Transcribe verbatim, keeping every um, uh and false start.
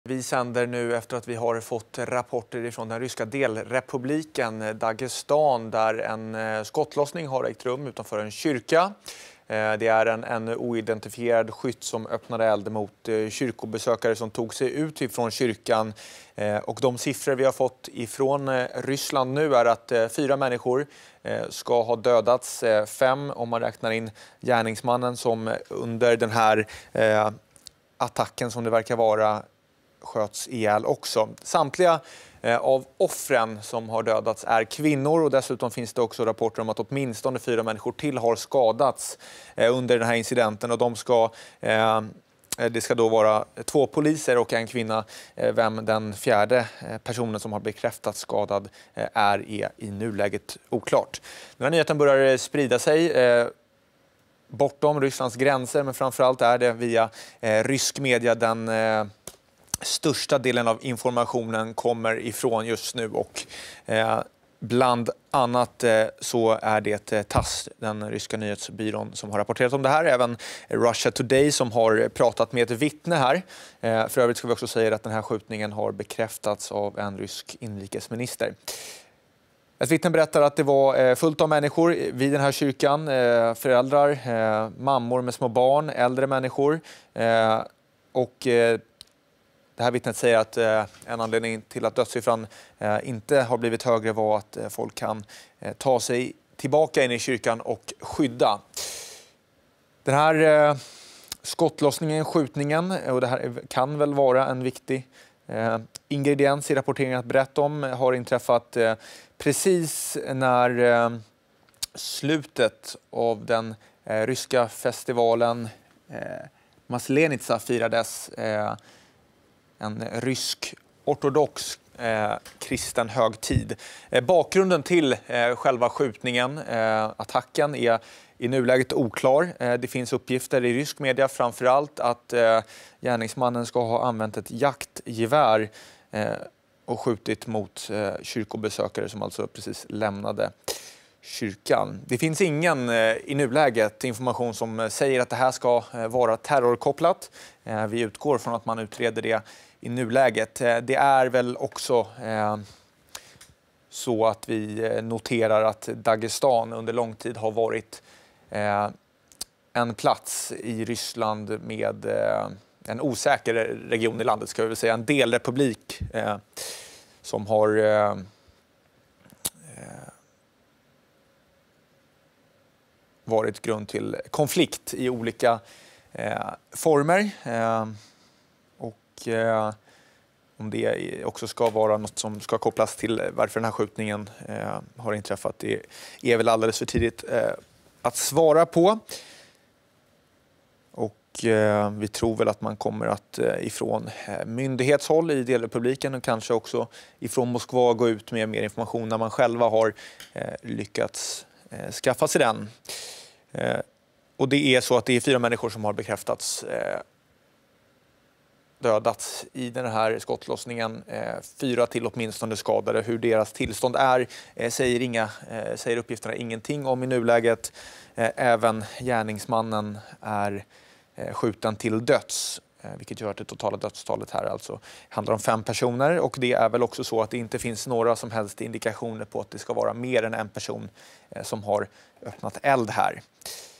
Vi sänder nu efter att vi har fått rapporter från den ryska delrepubliken Dagestan där en skottlossning har ägt rum utanför en kyrka. Det är en, en oidentifierad skytt som öppnade eld mot kyrkobesökare som tog sig ut ifrån kyrkan. Och de siffror vi har fått ifrån Ryssland nu är att fyra människor ska ha dödats. Fem om man räknar in gärningsmannen som under den här attacken som det verkar vara sköts ihjäl också. Samtliga eh, av offren som har dödats är kvinnor och dessutom finns det också rapporter om att åtminstone fyra människor till har skadats eh, under den här incidenten och de ska, eh, det ska då vara två poliser och en kvinna. Eh, vem den fjärde eh, personen som har bekräftats skadad eh, är, är i nuläget oklart. Den här nyheten börjar sprida sig eh, bortom Rysslands gränser, men framförallt är det via eh, rysk media den eh, största delen av informationen kommer ifrån just nu och eh, bland annat eh, så är det eh, TASS, den ryska nyhetsbyrån, som har rapporterat om det här. Även Russia Today som har pratat med ett vittne här. Eh, för övrigt ska vi också säga att den här skjutningen har bekräftats av en rysk inrikesminister. Ett vittne berättar att det var eh, fullt av människor vid den här kyrkan. Eh, föräldrar, eh, mammor med små barn, äldre människor eh, och eh, det här vittnet säger att eh, en anledning till att dödssiffran eh, inte har blivit högre var att eh, folk kan eh, ta sig tillbaka in i kyrkan och skydda. Den här eh, skottlossningen, skjutningen, och det här kan väl vara en viktig eh, ingrediens i rapporteringen att berätta om, har inträffat eh, precis när eh, slutet av den eh, ryska festivalen eh, Maslenitsa firades. Eh, En rysk ortodox eh, kristen högtid. Eh, bakgrunden till eh, själva skjutningen, eh, attacken, är i nuläget oklar. Eh, det finns uppgifter i rysk media framförallt att eh, gärningsmannen ska ha använt ett jaktgevär eh, och skjutit mot eh, kyrkobesökare som alltså precis lämnade kyrkan. Det finns ingen eh, i nuläget information som säger att det här ska eh, vara terrorkopplat. Eh, vi utgår från att man utreder det i nuläget. Eh, det är väl också eh, så att vi noterar att Dagestan under lång tid har varit eh, en plats i Ryssland med eh, en osäker region i landet, ska vi väl säga, en delrepublik eh, som har eh, varit grund till konflikt i olika eh, former. Eh, och eh, om det också ska vara något som ska kopplas till varför den här skjutningen eh, har inträffat, det är väl alldeles för tidigt eh, att svara på. Och eh, vi tror väl att man kommer att eh, ifrån eh, myndighetshåll i delrepubliken och kanske också ifrån Moskva gå ut med mer information när man själva har eh, lyckats eh, skaffa sig den. Eh, och det är så att det är fyra människor som har bekräftats eh, dödats i den här skottlossningen. Eh, fyra till åtminstone skadade. Hur deras tillstånd är eh, säger, inga, eh, säger uppgifterna ingenting om i nuläget. Eh, även gärningsmannen är eh, skjuten till döds. Vilket gör att det totala dödstalet här alltså handlar om fem personer. Och det är väl också så att det inte finns några som helst indikationer på att det ska vara mer än en person som har öppnat eld här.